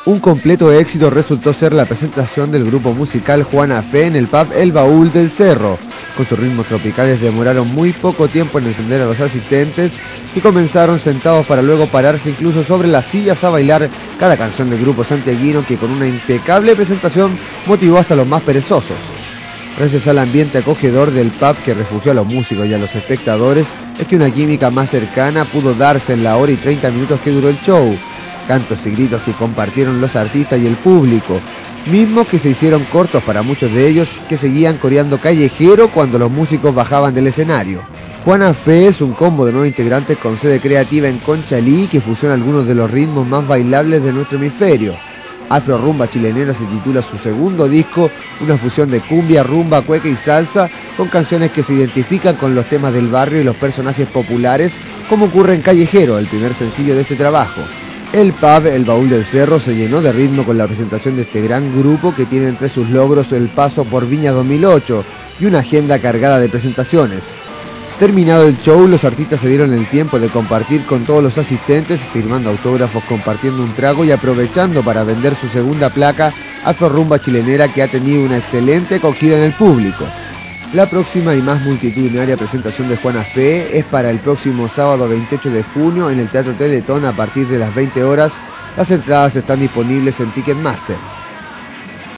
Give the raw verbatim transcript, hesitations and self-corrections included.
Un completo éxito resultó ser la presentación del grupo musical Juana Fe en el pub El Baúl del Cerro. Con sus ritmos tropicales demoraron muy poco tiempo en encender a los asistentes y comenzaron sentados para luego pararse incluso sobre las sillas a bailar cada canción del grupo santiaguino, que con una impecable presentación motivó hasta los más perezosos. Gracias al ambiente acogedor del pub que refugió a los músicos y a los espectadores, es que una química más cercana pudo darse en la hora y treinta minutos que duró el show. Cantos y gritos que compartieron los artistas y el público, mismos que se hicieron cortos para muchos de ellos, que seguían coreando Callejero cuando los músicos bajaban del escenario. Juana Fe es un combo de nueve integrantes con sede creativa en Conchalí que fusiona algunos de los ritmos más bailables de nuestro hemisferio. Afro Rumba Chilenera se titula su segundo disco, una fusión de cumbia, rumba, cueca y salsa, con canciones que se identifican con los temas del barrio y los personajes populares, como ocurre en Callejero, el primer sencillo de este trabajo. El pub El Baúl del Cerro se llenó de ritmo con la presentación de este gran grupo, que tiene entre sus logros el paso por Viña dos mil ocho y una agenda cargada de presentaciones. Terminado el show, los artistas se dieron el tiempo de compartir con todos los asistentes, firmando autógrafos, compartiendo un trago y aprovechando para vender su segunda placa, Afro Rumba Chilenera, que ha tenido una excelente acogida en el público. La próxima y más multitudinaria presentación de Juana Fe es para el próximo sábado veintiocho de junio en el Teatro Teletón a partir de las veinte horas. Las entradas están disponibles en Ticketmaster.